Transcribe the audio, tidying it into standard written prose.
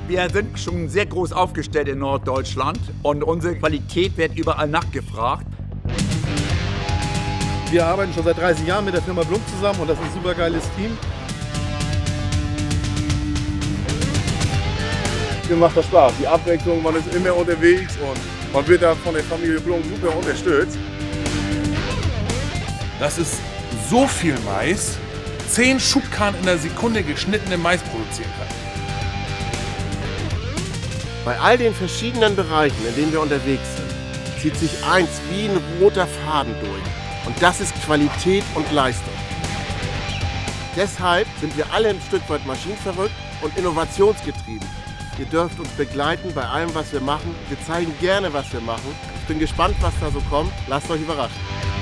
Wir sind schon sehr groß aufgestellt in Norddeutschland und unsere Qualität wird überall nachgefragt. Wir arbeiten schon seit 30 Jahren mit der Firma Blum zusammen und das ist ein super geiles Team. Mir macht das Spaß, die Abwechslung, man ist immer unterwegs und man wird da von der Familie Blum super unterstützt. Das ist so viel Mais, 10 Schubkarren in der Sekunde geschnittene Mais produzieren kann. Bei all den verschiedenen Bereichen, in denen wir unterwegs sind, zieht sich eins wie ein roter Faden durch. Und das ist Qualität und Leistung. Deshalb sind wir alle ein Stück weit maschinenverrückt und innovationsgetrieben. Ihr dürft uns begleiten bei allem, was wir machen. Wir zeigen gerne, was wir machen. Ich bin gespannt, was da so kommt. Lasst euch überraschen.